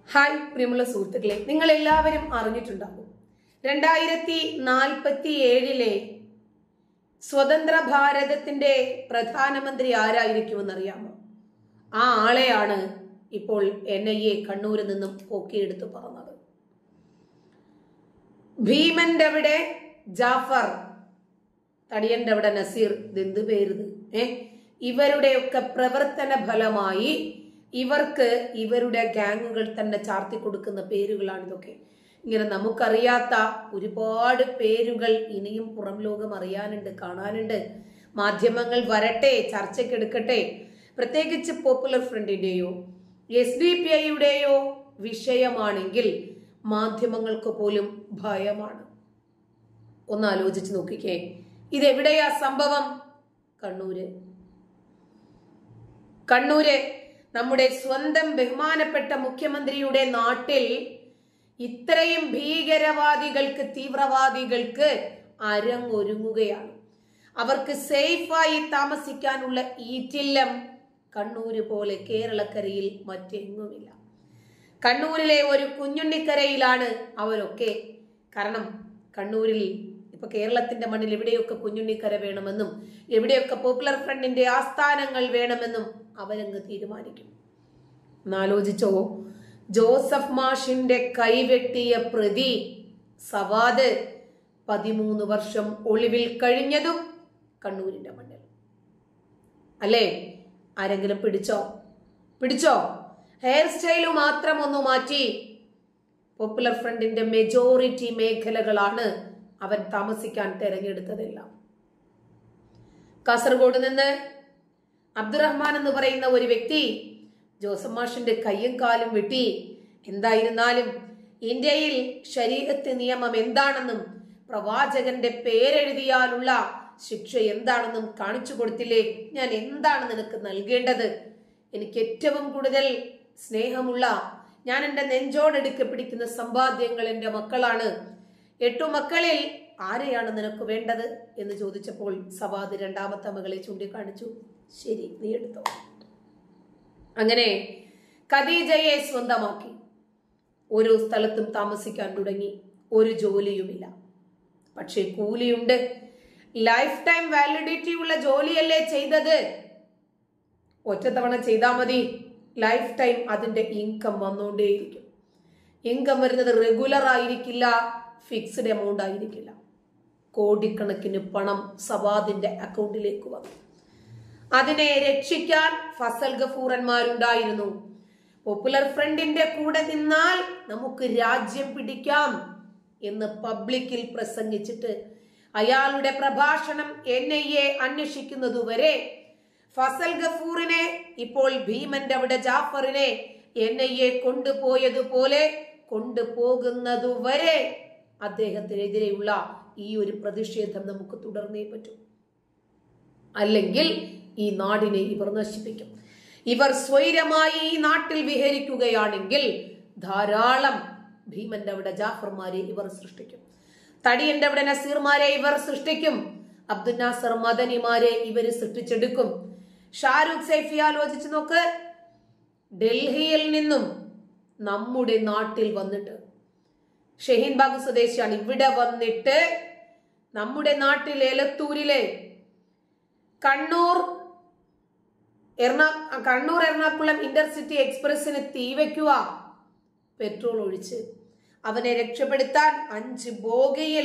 Hi പ്രിയമുള്ള സുഹൃത്തുക്കളെ, നിങ്ങൾ എല്ലാവരും അറിഞ്ഞിട്ടുണ്ടാകും 2047 സ്വതന്ത്ര ഭാരതത്തിന്റെ പ്രധാനമന്ത്രി ആരായിരിക്കുമെന്നറിയാമോ? ആ ആളെയാണ് ഇപ്പോൾ NIA കണ്ണൂരിൽ നിന്നും പൊക്കിയെടുത്ത് പറഞ്ഞത്. ഭീമന്റെ അവിടെ ജാഫർ, തടിയന്റെ അവിടെ നസീർ, ഇതെന്ത് പേരുത്? ഇവരുടെയൊക്കെ പ്രവർത്തന ഫലമായി ഇവർക്ക് ഇവരുടെ ഗാങ്ങുകൾ തന്നെ ചാർത്തി കൊടുക്കുന്ന പേരുകളാണ് ഇതൊക്കെ. ഇങ്ങനെ നമുക്കറിയാത്ത ഒരുപാട് പേരുകൾ ഇനിയും പുറം ലോകം അറിയാനുണ്ട്, കാണാനുണ്ട്. മാധ്യമങ്ങൾ വരട്ടെ, ചർച്ചയ്ക്കെടുക്കട്ടെ. പ്രത്യേകിച്ച് പോപ്പുലർ ഫ്രണ്ടിന്റെയോ SDPIയുടെയോ വിഷയമാണെങ്കിൽ മാധ്യമങ്ങൾക്ക് പോലും ഭയമാണ്. ഒന്ന് ആലോചിച്ച് നോക്കിക്കേ, ഇതെവിടെയാ സംഭവം? കണ്ണൂര് നമ്മുടെ സ്വന്തം ബഹുമാനപ്പെട്ട മുഖ്യമന്ത്രിയുടെ നാട്ടിൽ ഇത്രയും ഭീകരവാദികൾക്ക്, തീവ്രവാദികൾക്ക് അരങ്ങൊരുങ്ങുകയാണ്. അവർക്ക് സേഫായി താമസിക്കാനുള്ള ഈറ്റില്ലം കണ്ണൂര് പോലെ കേരളക്കരയിൽ മറ്റെങ്ങുമില്ല. കണ്ണൂരിലെ ഒരു കുഞ്ഞുണ്ണിക്കരയിലാണ് അവരൊക്കെ. കാരണം കണ്ണൂരിൽ ഇപ്പൊ കേരളത്തിന്റെ മണ്ണിൽ എവിടെയൊക്കെ കുഞ്ഞുണ്ണിക്കര വേണമെന്നും എവിടെയൊക്കെ പോപ്പുലർ ഫ്രണ്ടിന്റെ ആസ്ഥാനങ്ങൾ വേണമെന്നും അവരങ്ങ് തീരുമാനിക്കും. എന്നാലോചിച്ചോ, ജോസഫ് മാഷിന്റെ കൈവെട്ടിയ പ്രതി സവാദ് 13 വർഷം ഒളിവിൽ കഴിഞ്ഞതും കണ്ണൂരിന്റെ മണ്ണിൽ അല്ലേ? ആരെങ്കിലും പിടിച്ചോ? ഹെയർ സ്റ്റൈല് മാത്രം ഒന്ന് മാറ്റി പോപ്പുലർ ഫ്രണ്ടിന്റെ മെജോറിറ്റി മേഖലകളാണ് അവൻ താമസിക്കാൻ തെരഞ്ഞെടുത്തതെല്ലാം. കാസർഗോഡ് നിന്ന് അബ്ദുറഹ്മാൻ എന്ന് പറയുന്ന ഒരു വ്യക്തി ജോസഫ് മാഷിന്റെ കയ്യും കാലും വെട്ടി. എന്തായിരുന്നാലും ഇന്ത്യയിൽ ശരീഅത്ത് നിയമം എന്താണെന്നും പ്രവാചകന്റെ പേരെഴുതിയാലുള്ള ശിക്ഷ എന്താണെന്നും കാണിച്ചു കൊടുത്തില്ലേ? ഞാൻ എന്താണ് നിനക്ക് നൽകേണ്ടത്? എനിക്ക് ഏറ്റവും കൂടുതൽ സ്നേഹമുള്ള, ഞാൻ എൻ്റെ നെഞ്ചോടെടുക്കെ പിടിക്കുന്ന സമ്പാദ്യങ്ങൾ എൻ്റെ മക്കളാണ്. 8 മക്കളിൽ ആരെയാണ് നിനക്ക് വേണ്ടത് എന്ന് ചോദിച്ചപ്പോൾ സവാദ് 2ാമത്തെ മകളെ ചൂണ്ടിക്കാണിച്ചു. ശരി, നീ എടുത്തോ. അങ്ങനെ ഖദീജയെ സ്വന്തമാക്കി. ഓരോ സ്ഥലത്തും താമസിക്കാൻ തുടങ്ങി. ഒരു ജോലിയുമില്ല, പക്ഷേ കൂലിയുണ്ട്. ലൈഫ് ടൈം വാലിഡിറ്റി ഉള്ള ജോലിയല്ലേ ചെയ്തത്? ഒറ്റത്തവണ ചെയ്താൽ മതി. ലൈഫ് ടൈം അതിന്റെ ഇൻകം വന്നുകൊണ്ടേയിരിക്കും. ഇൻകം വരുന്നത് റെഗുലർ ആയിരിക്കില്ല, ഫിക്സ്ഡ് എമൗണ്ട് ആയിരിക്കില്ല. കോടിക്കണക്കിന് പണം സവാദിന്റെ അക്കൗണ്ടിലേക്ക് വന്നു. അതിനെ രക്ഷിക്കാൻ ഫസൽ ഗഫൂറന്മാരുണ്ടായിരുന്നു. പോപ്പുലർ ഫ്രണ്ടിന്റെ കൂടെ നിന്നാൽ നമുക്ക് രാജ്യം പിടിക്കാം എന്ന് പബ്ലിക്കിൽ പ്രസംഗിച്ചിട്ട് അയാളുടെ പ്രഭാഷണം NIA അന്വേഷിക്കുന്നതുവരെ ഫസൽ ഗഫൂറിനെ, ഇപ്പോൾ ഭീമന്റെ അവിടെ ജാഫറിനെ NIA കൊണ്ടുപോയതുപോലെ കൊണ്ടുപോകുന്നതുവരെ അദ്ദേഹത്തിനെതിരെയുള്ള ഈ ഒരു പ്രതിഷേധം നമുക്ക് തുടർന്നേ പറ്റും. അല്ലെങ്കിൽ ഈ നാടിനെ ഇവർ നശിപ്പിക്കും. ഇവർ സ്വൈരമായി ഈ നാട്ടിൽ വിഹരിക്കുകയാണെങ്കിൽ ധാരാളം ഭീമന്റെ അവിടെ ജാഫർമാരെ ഇവർ സൃഷ്ടിക്കും. തടിയന്റെ അവിടെ നസീർമാരെ ഇവർ സൃഷ്ടിക്കും. അബ്ദുൽ നാസർ മദനിമാരെ ഇവര് സൃഷ്ടിച്ചെടുക്കും. ഷാരൂഖ് സൈഫി ആലോചിച്ച് നോക്ക്. ഡൽഹിയിൽ നിന്നും നമ്മുടെ നാട്ടിൽ വന്നിട്ട്, ഷഹീൻ ബാഗ് സ്വദേശിയാണ്, ഇവിടെ വന്നിട്ട് നമ്മുടെ നാട്ടിൽ എലത്തൂരിലെ കണ്ണൂർ എറണാകുളം ഇന്റർസിറ്റി എക്സ്പ്രസിന് തീവയ്ക്കുക, പെട്രോൾ ഒഴിച്ച്. അവനെ രക്ഷപ്പെടുത്താൻ 5 ബോഗിയിൽ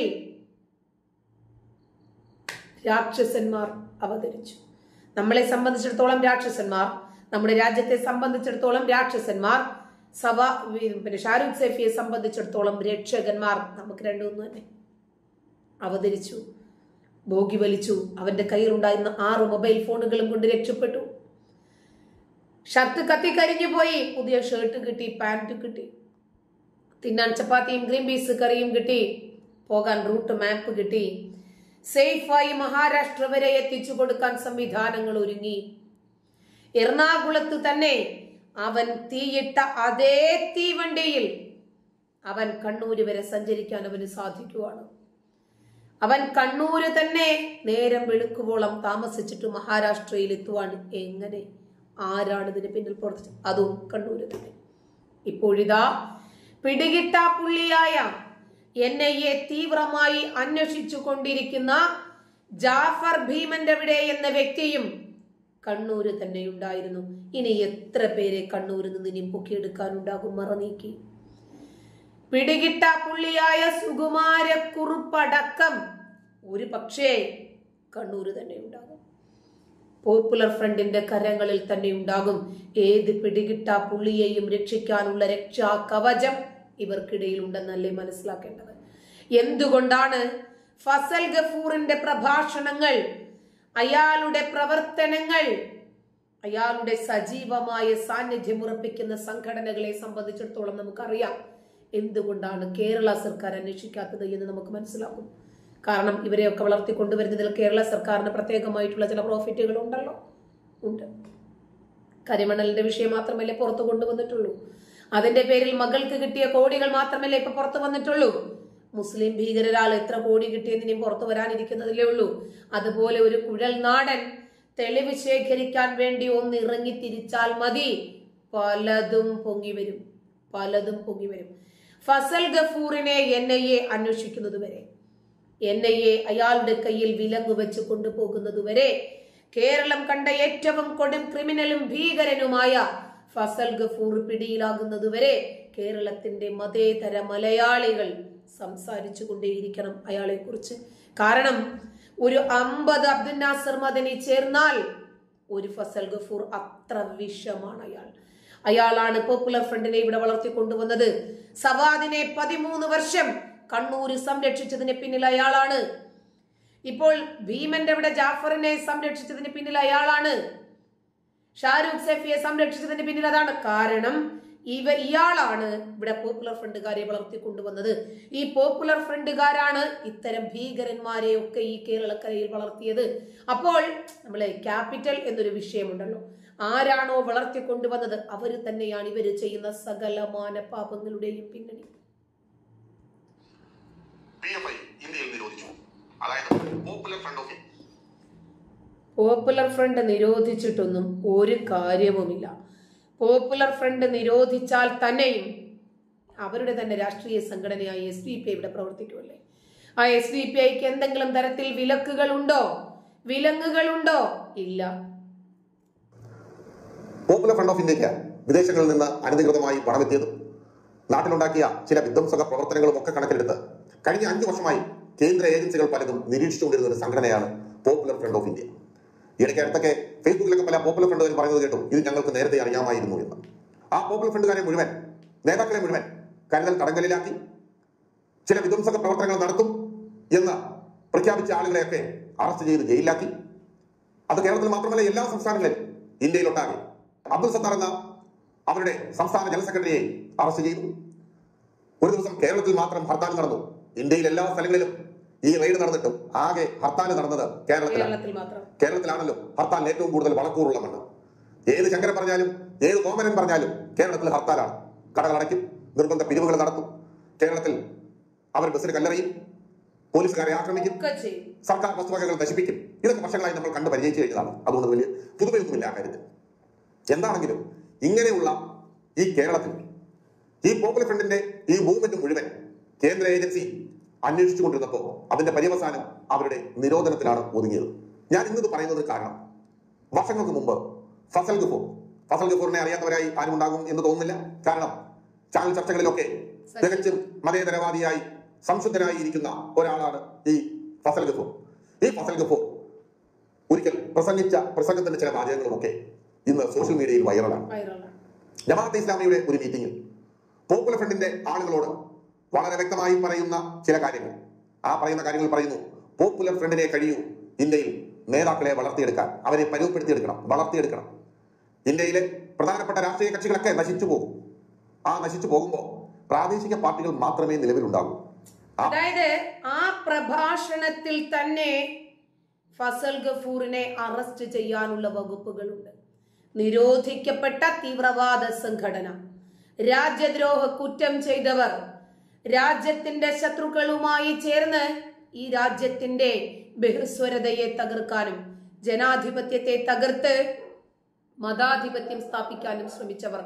രാക്ഷസന്മാർ അവതരിച്ചു. നമ്മളെ സംബന്ധിച്ചിടത്തോളം രാക്ഷസന്മാർ, നമ്മുടെ രാജ്യത്തെ സംബന്ധിച്ചിടത്തോളം രാക്ഷസന്മാർ, ഷാരൂഖ് സൈഫിയെ സംബന്ധിച്ചിടത്തോളം രക്ഷകന്മാർ. നമുക്ക് രണ്ടും തന്നെ. അവതരിച്ചു, ബോഗി വലിച്ചു. അവന്റെ കയ്യിലുണ്ടായിരുന്ന 6 മൊബൈൽ ഫോണുകളും കൊണ്ട് രക്ഷപ്പെട്ടു. ഷർട്ട് കത്തിക്കരിഞ്ഞു പോയി. പുതിയ ഷർട്ട് കിട്ടി, പാന്റ് കിട്ടി, തിന്നാൻ ചപ്പാത്തിയും ഗ്രീൻ പീസ് കറിയും കിട്ടി, പോകാൻ റൂട്ട് മാപ്പ് കിട്ടി. സേഫായി മഹാരാഷ്ട്ര വരെ എത്തിച്ചു കൊടുക്കാൻ സംവിധാനങ്ങൾ ഒരുങ്ങി. എറണാകുളത്ത് തന്നെ അവൻ തീയിട്ട അതേ തീവണ്ടിയിൽ അവൻ കണ്ണൂര് വരെ സഞ്ചരിക്കാൻ അവന് സാധിക്കുവാണ്. അവൻ കണ്ണൂര് തന്നെ നേരം വെളുക്കുവോളം താമസിച്ചിട്ട് മഹാരാഷ്ട്രയിൽ എത്തുവാൻ എങ്ങനെ? ആരാണ് ഇതിന് പിന്നിൽ പ്രവർത്തിച്ചത്? അതും കണ്ണൂര് തന്നെ. ഇപ്പോഴിതാ പിടികിട്ടാപ്പുള്ളിയായ NIA തീവ്രമായി അന്വേഷിച്ചു കൊണ്ടിരിക്കുന്ന ജാഫർ ഭീമന്റെ എന്ന വ്യക്തിയും കണ്ണൂര് തന്നെ ഉണ്ടായിരുന്നു. ഇനി എത്ര പേരെ കണ്ണൂരിൽ നിന്ന് ഇനി പൊക്കിയെടുക്കാനുണ്ടാകും മറനീക്കി? പിടികിട്ടാപ്പുള്ളിയായ സുകുമാരക്കുറുപ്പടക്കം ഒരു പക്ഷേ കണ്ണൂര് തന്നെ ഉണ്ടാകും. പോപ്പുലർ ഫ്രണ്ടിന്റെ കരങ്ങളിൽ തന്നെ ഉണ്ടാകും. ഏത് പിടികിട്ടാപ്പുള്ളിയെയും രക്ഷിക്കാനുള്ള രക്ഷാ കവചം ഇവർക്കിടയിൽ ഉണ്ടെന്നല്ലേ മനസ്സിലാക്കേണ്ടത്. എന്തുകൊണ്ടാണ് ഫസൽ ഗഫൂറിന്റെ പ്രഭാഷണങ്ങൾ, അയാളുടെ പ്രവർത്തനങ്ങൾ, അയാളുടെ സജീവമായ സാന്നിധ്യം ഉറപ്പിക്കുന്ന സംഘടനകളെ സംബന്ധിച്ചിടത്തോളം നമുക്കറിയാം എന്തുകൊണ്ടാണ് കേരള സർക്കാർ അന്വേഷിക്കാത്തത് എന്ന് നമുക്ക് മനസ്സിലാക്കും. കാരണം ഇവരെയൊക്കെ വളർത്തിക്കൊണ്ടുവരുന്നതിൽ കേരള സർക്കാരിന് പ്രത്യേകമായിട്ടുള്ള ചില പ്രോഫിറ്റുകൾ ഉണ്ടല്ലോ, ഉണ്ട്. കരിമണലിന്റെ വിഷയം മാത്രമല്ലേ പുറത്തു കൊണ്ടുവന്നിട്ടുള്ളൂ. അതിന്റെ പേരിൽ മകൾക്ക് കിട്ടിയ കോടികൾ മാത്രമല്ലേ ഇപ്പൊ പുറത്തു വന്നിട്ടുള്ളൂ. മുസ്ലിം ഭീകരരാൾ എത്ര കോടി കിട്ടിയതിനും പുറത്തു വരാനിരിക്കുന്നതിലേ ഉള്ളൂ. അതുപോലെ ഒരു കുഴൽ നാടൻ തെളിവ് ശേഖരിക്കാൻ വേണ്ടി ഒന്ന് ഇറങ്ങി തിരിച്ചാൽ മതി, പലതും പൊങ്ങി വരും, പലതും പൊങ്ങി വരും. ഫസൽ ഗഫൂറിനെ NIA അന്വേഷിക്കുന്നതുവരെ, NIA അയാളുടെ കയ്യിൽ വിലങ്ങ് വെച്ച് കൊണ്ടുപോകുന്നതുവരെ കേരളം കണ്ട ഏറ്റവും കൊടും ക്രിമിനലും ഭീകരനുമായ ഫസൽ ഗഫൂർ പിടിയിലാകുന്നതുവരെ കേരളത്തിന്റെ മതേതര മലയാളികൾ സംസാരിച്ചു കൊണ്ടേയിരിക്കണം അയാളെ കുറിച്ച്. കാരണം ഒരു 50 അബ്ദുൽ നാസർ മദനി ചേർന്നാൽ ഒരു ഫസൽ ഗഫൂർ അത്ര വിഷമാണ് അയാൾ. അയാളാണ് പോപ്പുലർ ഫ്രണ്ടിനെ ഇവിടെ വളർത്തിക്കൊണ്ടുവന്നത്. സവാദിനെ 13 വർഷം കണ്ണൂര് സംരക്ഷിച്ചതിന് പിന്നിൽ അയാളാണ്. ഇപ്പോൾ ഭീമന്റെ ജാഫറിനെ സംരക്ഷിച്ചതിന് പിന്നിൽ അയാളാണ്. ഷാരൂഖ് സൈഫിയെ സംരക്ഷിച്ചതിന് പിന്നിൽ അതാണ്. കാരണം ഇയാളാണ് ഇവിടെ പോപ്പുലർ ഫ്രണ്ടുകാരെ വളർത്തിക്കൊണ്ടുവന്നത്. ഈ പോപ്പുലർ ഫ്രണ്ടുകാരാണ് ഇത്തരം ഭീകരന്മാരെ ഒക്കെ ഈ കേരളക്കരയിൽ വളർത്തിയത്. അപ്പോൾ നമ്മളെ ക്യാപിറ്റൽ എന്നൊരു വിഷയമുണ്ടല്ലോ, ആരാണോ വളർത്തിക്കൊണ്ടുവന്നത് അവര് തന്നെയാണ് ഇവര് ചെയ്യുന്ന സകലമാന പാപങ്ങളുടെയും പിന്നണി. പോപ്പുലർ ഫ്രണ്ട് നിരോധിച്ചിട്ടൊന്നും ഒരു കാര്യവുമില്ല. പോപ്പുലർ ഫ്രണ്ട് നിരോധിച്ചാൽ തന്നെയും അവരുടെ തന്നെ രാഷ്ട്രീയ സംഘടനയായ SDPI ഇവിടെ പ്രവർത്തിക്കുമല്ലേ. ആ SDPIക്ക് എന്തെങ്കിലും തരത്തിൽ വിലക്കുകളുണ്ടോ, വിലങ്ങുകളുണ്ടോ? ഇല്ല. പോപ്പുലർ ഫ്രണ്ട് ഓഫ് ഇന്ത്യക്ക് വിദേശങ്ങളിൽ നിന്ന് അനധികൃതമായി പണമെത്തിയതും നാട്ടിലുണ്ടാക്കിയ ചില വിധ്വംസക പ്രവർത്തനങ്ങളും ഒക്കെ കണക്കിലെടുത്ത് കഴിഞ്ഞ 5 വർഷമായി കേന്ദ്ര ഏജൻസികൾ പലതും നിരീക്ഷിച്ചുകൊണ്ടിരുന്ന ഒരു സംഘടനയാണ് പോപ്പുലർ ഫ്രണ്ട് ഓഫ് ഇന്ത്യ. ഇടയ്ക്ക് അടുത്തൊക്കെ ഫേസ്ബുക്കിലൊക്കെ പല പോപ്പുലർ ഫ്രണ്ടുകാർ പറയുന്നത് കേട്ടു, ഇത് ഞങ്ങൾക്ക് നേരത്തെ അറിയാമായിരുന്നു എന്ന്. ആ പോപ്പുലർ ഫ്രണ്ടുകാരെ മുഴുവൻ, നേതാക്കളെ മുഴുവൻ കരുതൽ തടങ്കലിലാക്കി ചില വിധ്വംസക പ്രവർത്തനങ്ങൾ നടത്തും എന്ന് പ്രഖ്യാപിച്ച ആളുകളെയൊക്കെ അറസ്റ്റ് ചെയ്ത് ജയിലിലാക്കി. അത് കേരളത്തിൽ മാത്രമല്ല, എല്ലാ സംസ്ഥാനങ്ങളിലും ഇന്ത്യയിലൊട്ടാകെ അബ്ദുൽ സത്താർ എന്ന അവരുടെ സംസ്ഥാന ജനറൽ സെക്രട്ടറിയെ അറസ്റ്റ് ചെയ്തു. ഒരു ദിവസം കേരളത്തിൽ മാത്രം ഹർത്താൽ നടന്നു. ഇന്ത്യയിൽ എല്ലാ സ്ഥലങ്ങളിലും ഈ റെയ്ഡ് നടന്നിട്ടും ആകെ ഹർത്താൽ നടന്നത് കേരളത്തിലാണല്ലോ. ഹർത്താലിന് ഏറ്റവും കൂടുതൽ വളക്കൂറുള്ള മണ്ണ്. ഏത് ശങ്കരൻ പറഞ്ഞാലും ഏത് കോമരൻ പറഞ്ഞാലും കേരളത്തിൽ ഹർത്താലാണ്. കടകൾ അടയ്ക്കും, നിർബന്ധ പിരിവുകൾ നടത്തും. കേരളത്തിൽ അവർ ബസ്സിന് കല്ലെറിയും, പോലീസുകാരെ ആക്രമിക്കും, സർക്കാർ വസ്തുവകകൾ നശിപ്പിക്കും. ഇതൊക്കെ വർഷങ്ങളായി നമ്മൾ കണ്ട് പരിചയിച്ചു കഴിഞ്ഞതാണ്. അതുകൊണ്ട് വലിയ പുതുമയൊന്നുമില്ല ആ കാര്യത്തിൽ. എന്താണെങ്കിലും ഇങ്ങനെയുള്ള ഈ കേരളത്തിൽ ഈ പോപ്പുലർ ഫ്രണ്ടിന്റെ ഈ മൂവ്മെന്റ് മുഴുവൻ കേന്ദ്ര ഏജൻസി അന്വേഷിച്ചു കൊണ്ടിരുന്നപ്പോൾ അതിന്റെ പര്യവസാനം അവരുടെ നിരോധനത്തിലാണ് ഒതുങ്ങിയത്. ഞാൻ ഇന്നത് പറയുന്നത് കാരണം വർഷങ്ങൾക്ക് മുമ്പ് ഫസൽ ഗഫൂറിനെ അറിയാത്തവരായി ആരും ഉണ്ടാകും എന്ന് തോന്നുന്നില്ല. കാരണം ചാനൽ ചർച്ചകളിലൊക്കെ തികച്ചും മതേതരവാദിയായി സംശുദ്ധനായി ഇരിക്കുന്ന ഒരാളാണ് ഈ ഫസൽ ഗഫൂർ. ഈ ഫസൽ ഗഫൂർ ഒരിക്കൽ പ്രസംഗിച്ച പ്രസംഗത്തിന്റെ ചില വാചകങ്ങളുമൊക്കെ ഇന്ന് സോഷ്യൽ മീഡിയയിൽ വൈറലാണ്. ജമാഅത്തെ ഇസ്ലാമിയുടെ ഒരു മീറ്റിംഗിൽ പോപ്പുലർ ഫ്രണ്ടിന്റെ ആളുകളോട് വളരെ വ്യക്തമായി പറയുന്ന ചില കാര്യങ്ങൾ, ആ പറയുന്ന കാര്യങ്ങൾ പറയുന്നു, പോപ്പുലർ ഫ്രണ്ടിനെ കഴിയൂ ഇന്ത്യയിൽ നേതാക്കളെ വളർത്തിയെടുക്കാൻ, അവരെ പരുവപ്പെടുത്തിയെടുക്കണം, വളർത്തിയെടുക്കണം. ഇന്ത്യയിലെ പ്രധാനപ്പെട്ട രാഷ്ട്രീയ കക്ഷികളൊക്കെ നശിച്ചു പോകും. ആ നശിച്ചു പോകുമ്പോൾ പ്രാദേശിക പാർട്ടികൾ മാത്രമേ നിലവിലുണ്ടാകൂ. അതായത് ആ പ്രഭാഷണത്തിൽ തന്നെ ഫസൽ ഗഫൂറിനെ അറസ്റ്റ് ചെയ്യാനുള്ള വകുപ്പുകളുണ്ട്. നിരോധിക്കപ്പെട്ട തീവ്രവാദ സംഘടന, രാജ്യദ്രോഹ കുറ്റം ചെയ്തവർ, രാജ്യത്തിന്റെ ശത്രുക്കളുമായി ചേർന്ന് ഈ രാജ്യത്തിന്റെ ബഹുസ്വരതയെ തകർക്കാനും ജനാധിപത്യത്തെ തകർത്ത് മതാധിപത്യം സ്ഥാപിക്കാനും ശ്രമിച്ചവർ,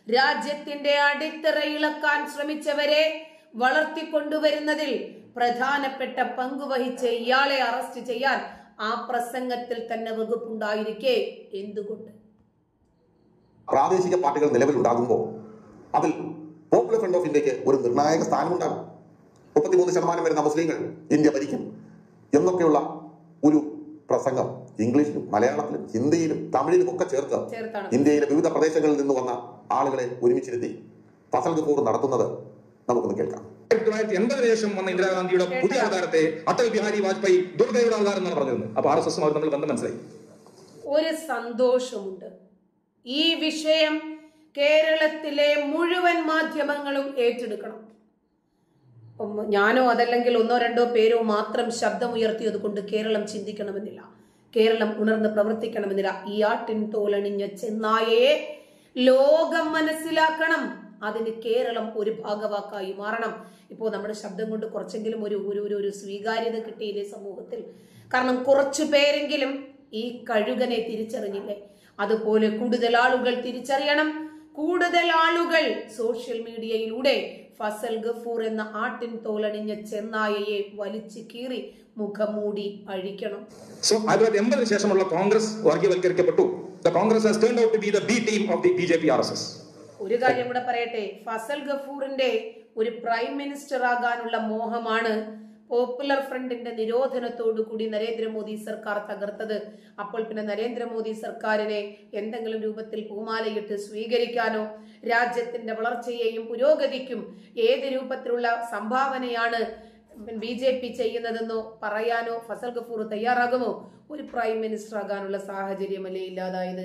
രാജ്യത്തിന്റെ അടിത്തറ ഇളക്കാൻ ശ്രമിച്ചവരെ വളർത്തിക്കൊണ്ടുവരുന്നതിൽ പ്രധാനപ്പെട്ട പങ്കുവഹിച്ച ഇയാളെ അറസ്റ്റ് ചെയ്യാൻ ആ പ്രസംഗത്തിൽ തന്നെ വകുപ്പുണ്ടായിരിക്കെ എന്തുകൊണ്ട്? പ്രാദേശിക പാർട്ടികൾ നിലവിലുണ്ടാകുമ്പോൾ അതിൽ പോപ്പുലർ ഫ്രണ്ട് ഓഫ് ഇന്ത്യക്ക് ഒരു നിർണായക സ്ഥാനമുണ്ടാകും. 33% വരുന്ന മുസ്ലിങ്ങൾ ഇന്ത്യ ഭരിക്കും എന്നൊക്കെയുള്ള ഒരു പ്രസംഗം ഇംഗ്ലീഷിലും മലയാളത്തിലും ഹിന്ദിയിലും തമിഴിലും ഒക്കെ ചേർത്ത് ഇന്ത്യയിലെ വിവിധ പ്രദേശങ്ങളിൽ നിന്ന് വന്ന ആളുകളെ ഒരുമിച്ചിരുത്തി ഫസൽ ഗഫൂർ നടത്തുന്നത് നമുക്കൊന്ന് കേൾക്കാം. 1980 ശേഷം വന്ന ഇന്ദിരാഗാന്ധിയുടെ പുതിയ അവതാരത്തെ അടൽ ബിഹാരി വാജ്പേയി ദുർഗയുടെ അവതാരം എന്നാണ് പറഞ്ഞിരുന്നത്. അപ്പൊ RSS അവർ തമ്മിൽ ബന്ധം മനസ്സിലായി. ഒരു സന്തോഷമുണ്ട്, ഈ വിഷയം കേരളത്തിലെ മുഴുവൻ മാധ്യമങ്ങളും ഏറ്റെടുക്കണം. ഞാനോ അതല്ലെങ്കിൽ 1-2 പേരോ മാത്രം ശബ്ദമുയർത്തിയത് കൊണ്ട് കേരളം ചിന്തിക്കണമെന്നില്ല, കേരളം ഉണർന്ന് പ്രവർത്തിക്കണമെന്നില്ല. ഈ ആട്ടിൻ തോലണിഞ്ഞ ചെന്നായയെ ലോകം മനസ്സിലാക്കണം. അതിന് കേരളം ഒരു ഭാഗവാക്കായി മാറണം. ഇപ്പോൾ നമ്മുടെ ശബ്ദം കൊണ്ട് കുറച്ചെങ്കിലും ഒരു സ്വീകാര്യത കിട്ടിയില്ലേ സമൂഹത്തിൽ? കാരണം കുറച്ചു പേരെങ്കിലും ഈ കഴുകനെ തിരിച്ചറിഞ്ഞില്ലേ? അതുപോലെ കൂടുതൽ ആളുകൾ തിരിച്ചറിയണം. കൂടുതൽ ആളുകൾ സോഷ്യൽ മീഡിയയിലൂടെ ഫസൽ ഗഫൂർ എന്ന ആട്ടിൻ തോലണിഞ്ഞ ചെന്നായയെ വലിച്ചു കീറി മുഖമൂടി അഴിക്കണം. 1980 ശേഷമുള്ള Congress വർഗീയവൽക്കരിക്കപ്പെട്ടു. The Congress has turned out to be the B team of the BJP RSS. ഒരു കാര്യം കൂടെ പറയട്ടെ, ഫസൽ ഗഫൂറിന്റെ ഒരു പ്രൈം മിനിസ്റ്റർ ആകാനുള്ള മോഹമാണ് പോപ്പുലർ ഫ്രണ്ടിന്റെ നിരോധനത്തോടു കൂടി നരേന്ദ്രമോദി സർക്കാർ തകർത്തത്. അപ്പോൾ പിന്നെ നരേന്ദ്രമോദി സർക്കാരിനെ എന്തെങ്കിലും രൂപത്തിൽ പൂമാലയിട്ട് സ്വീകരിക്കാനോ രാജ്യത്തിന്റെ വളർച്ചയെയും പുരോഗതിക്കും ഏത് രൂപത്തിലുള്ള സംഭാവനയാണ് BJP ചെയ്യുന്നതെന്നോ പറയാനോ ഫസൽ ഗഫൂർ തയ്യാറാകുമോ? ഒരു പ്രൈം മിനിസ്റ്റർ ആകാനുള്ള സാഹചര്യമല്ലേ ഇല്ലാതായത്?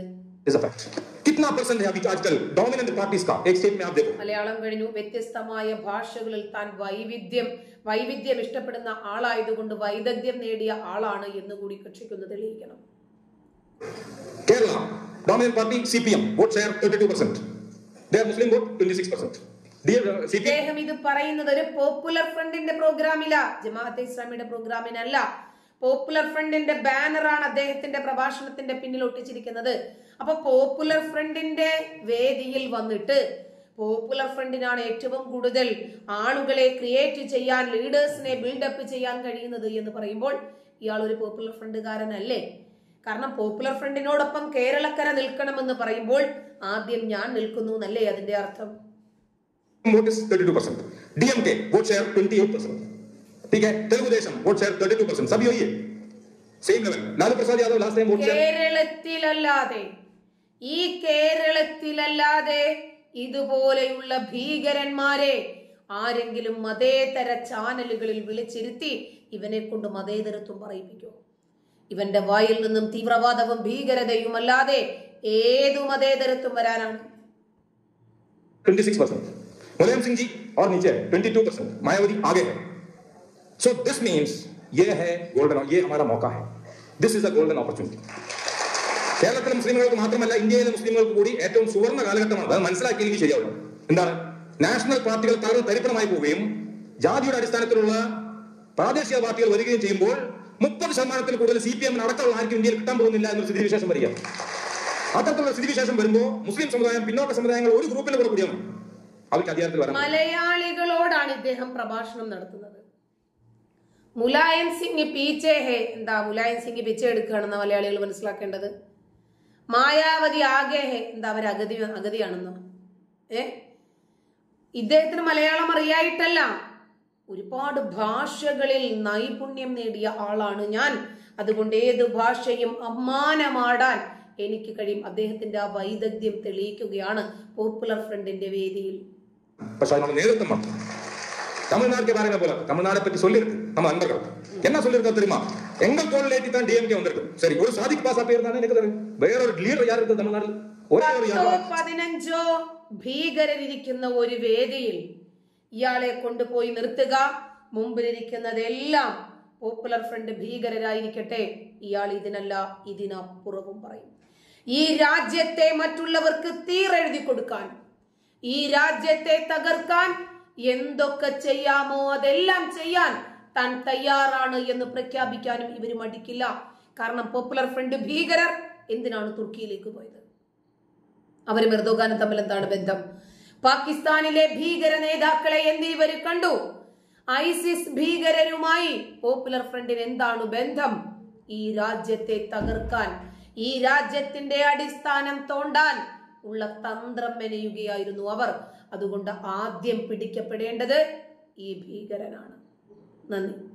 മലയാളം കഴിഞ്ഞു, വ്യത്യസ്തമായ ഭാഷകളിൽ താൻ വൈവിധ്യം ഇഷ്ടപ്പെടുന്ന ആളായതുകൊണ്ട് വൈദഗ്ധ്യം നേടിയ ആളാണ് എന്ന് കൂടി കക്ഷിക്കൊന്ന് തെളിയിക്കണം. Kerala dominant party CPM vote share 32%. Their Muslim vote 26%. അദ്ദേഹം ഇത് പറയുന്നത് ഒരു പോപ്പുലർ ഫ്രണ്ടിന്റെ പ്രോഗ്രാമില, ജമാഅത്തെ ഇസ്ലാമിയുടെ പ്രോഗ്രാമിനല്ല. പോപ്പുലർ ഫ്രണ്ടിന്റെ ബാനറാണ് അദ്ദേഹത്തിന്റെ പ്രഭാഷണത്തിന്റെ പിന്നിൽ ഒട്ടിച്ചിരിക്കുന്നത്. അപ്പൊ പോപ്പുലർ ഫ്രണ്ടിന്റെ വേദിയിൽ വന്നിട്ട് പോപ്പുലർ ഫ്രണ്ടിനാണ് ഏറ്റവും കൂടുതൽ ആളുകളെ ക്രിയേറ്റ് ചെയ്യാൻ, ലീഡേഴ്സിനെ ബിൽഡപ്പ് ചെയ്യാൻ കഴിയുന്നത് എന്ന് പറയുമ്പോൾ ഇയാൾ ഒരു പോപ്പുലർ ഫ്രണ്ടുകാരനല്ലേ? കാരണം പോപ്പുലർ ഫ്രണ്ടിനോടൊപ്പം കേരളക്കര നിൽക്കണമെന്ന് പറയുമ്പോൾ ആദ്യം ഞാൻ നിൽക്കുന്നു എന്നല്ലേ അതിന്റെ അർത്ഥം? Vote is 32%. DMK vote share 28%. ठीक है, तेलुगु देशम vote share 32%. सभी वही है, same level. Lalu Prasad Yadav last time vote share. കേരളത്തിലല്ലാതെ ഇതുപോലെയുള്ള ഭീകരന്മാരെ ആരെങ്കിലും മതേതര ചാനലുകളിൽ വിളിച്ചിരുത്തി ഇവനെ കൊണ്ട് മതേതരത്വം പറയിപ്പിക്കോ? ഇവന്റെ വായിൽ നിന്നും തീവ്രവാദവും ഭീകരതയും അല്ലാതെ ഏതു മതേതരത്വം വരാനാണ്? 26%. मुलायम सिंह जी और नीचे 22%. मायावती आगे है. So this means ये है गोल्डन, ये हमारा मौका है. This is a golden opportunity. കേരളത്തിലെ മുസ്ലിമുകൾക്ക് മാത്രമല്ല ഇന്ത്യയിലെ മുസ്ലിമുകൾക്ക് കൂടി ഏറ്റവും സുവർണ്ണ കാലഘട്ടമാണ്. അത് മനസ്സിലാക്കിയെങ്കിൽ ശരിയാവില്ല. എന്താണ്? നാഷണൽ പാർട്ടികൾ തരിപ്പണമായി പോവുകയും ജാതിയുടെ അടിസ്ഥാനത്തിലുള്ള പ്രാദേശിക പാർട്ടികൾ വരികയും ചെയ്യുമ്പോൾ 30% കൂടുതൽ CPM അടക്കമുള്ള ആർക്കും ഇന്ത്യയിൽ കിട്ടാൻ പോകുന്നില്ല എന്നൊരു സ്ഥിതിവിശേഷം വരിക. അത്തരത്തിലുള്ള സ്ഥിതിവിശേഷം വരുമ്പോൾ മുസ്ലിം സമുദായം, പിന്നോക്ക സമുദായങ്ങൾ ഒരു ഗ്രൂപ്പിൽ കൂടെ കൂടിയാണ് മലയാളികളോടാണ് ഇദ്ദേഹം പ്രഭാഷണം നടത്തുന്നത്. മുലായം സിംഗ് പീച്ചേ ഹേ, എന്താ മുലായം സിംഗ് പിച്ചെ എടുക്കുകയാണെന്ന മലയാളികൾ മനസ്സിലാക്കേണ്ടത്. മായാവതി ആകെ ഹേ, എന്താ അവർ അഗതിയാണെന്നോ? ഇദ്ദേഹത്തിന് മലയാളം അറിയായിട്ടല്ല, ഒരുപാട് ഭാഷകളിൽ നൈപുണ്യം നേടിയ ആളാണ് ഞാൻ. അതുകൊണ്ട് ഏത് ഭാഷയും അമ്മാനമാടാൻ എനിക്ക് കഴിയും. അദ്ദേഹത്തിന്റെ ആ വൈദഗ്ധ്യം തെളിയിക്കുകയാണ് പോപ്പുലർ ഫ്രണ്ടിന്റെ വേദിയിൽ. പക്ഷെ നമ്മൾ നേതൃത്വം വേണം. தமிழ்நாடு பாருங்க போல தமிழ்நாடு பத்தி சொல்லிருக்கு நம்ம நண்பர்கள். என்ன சொல்லிருக்கா தெரியுமா? எங்கள் தோளில் ஏற்றி தான் DMK வந்திருக்கு. சரி, ஒரு சாதிக்கு பாஸ் பேர் தானே எனக்கு தெரியும். வேற ஒரு ലീഡർ யார் இருக்கு തമിഴ്നാട്ടിൽ? ഒരേ ഒരു 15 ഭീകരരിരിക്കുന്ന ഒരു വേദിയിൽ ഇയാളെ കൊണ്ടുപോയി നിർത്തുക. മുമ്പിലിരിക്കുന്നതെല്ലാം പോപ്പുലർ ഫ്രണ്ട് ഭീകരരായിരിക്കട്ടെ, ഇയാൾ ഇതിനല്ല ഇതിനപ്പുറവും പറയും. ഈ രാജ്യത്തെ മറ്റുള്ളവർക്ക് തീരെഴുതി കൊടുക്കാൻ, ഈ രാജ്യത്തെ തകർക്കാൻ എന്തൊക്കെ ചെയ്യാമോ അതെല്ലാം ചെയ്യാൻ താൻ തയ്യാറാണ് എന്ന് പ്രഖ്യാപിക്കാനും ഇവർ മടിക്കില്ല. കാരണം പോപ്പുലർ ഫ്രണ്ട് ഭീകരർ എന്തിനാണ് തുർക്കിയിലേക്ക് പോയത്? അവരും എർദോഗാനും തമ്മിൽ എന്താണ് ബന്ധം? പാകിസ്ഥാനിലെ ഭീകര നേതാക്കളെ ഇവര് കണ്ടു. ഐസിസ് ഭീകരരുമായി പോപ്പുലർ ഫ്രണ്ടിന് എന്താണ് ബന്ധം? ഈ രാജ്യത്തെ തകർക്കാൻ, ഈ രാജ്യത്തിന്റെ അടിസ്ഥാനം തോണ്ടാൻ ഉള്ള തന്ത്രം മെനയുകയായിരുന്നു അവർ. അതുകൊണ്ട് ആദ്യം പിടിക്കപ്പെടേണ്ടത് ഈ ഭീകരനാണ്. നന്ദി.